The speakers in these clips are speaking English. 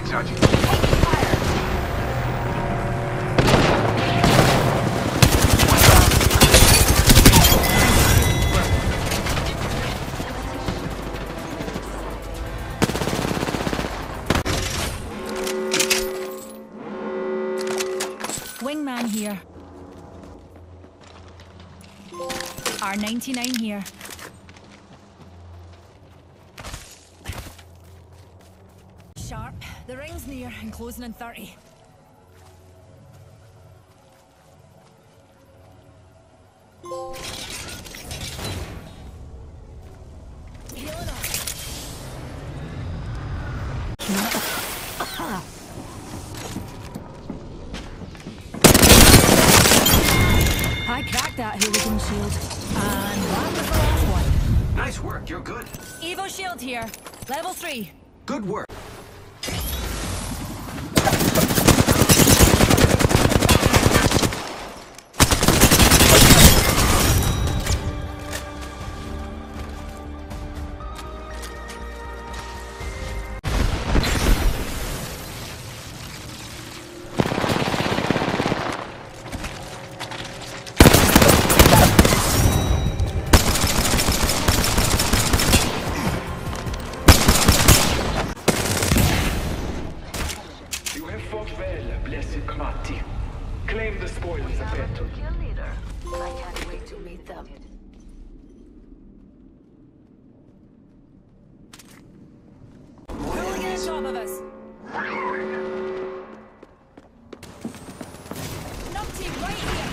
Moving, Sergeant. Wingman here. R99 here. Sharp. The ring's near and closing in 30. Healing up. I cracked that hooligan shield. And that was the last one. Nice work, you're good. Evo shield here. Level 3. Good work. Claim the spoils a bit. Kill leader. I can't wait to meet them. Hooligan on top of us. Numpty right here.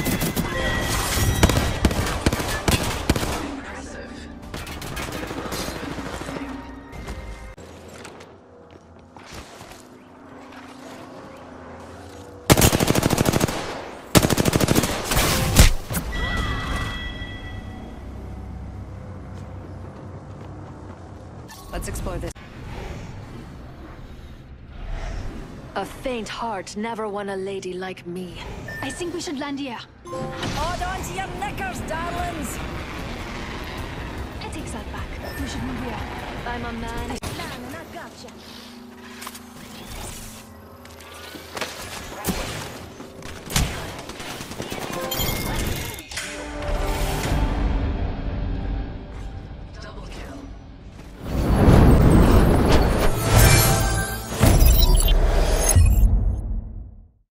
Impressive. Let's explore this. A faint heart never won a lady like me. I think we should land here. Hold on to your knickers, darlings. I take that back. We should move here. I'm a man. Man, and I gotcha.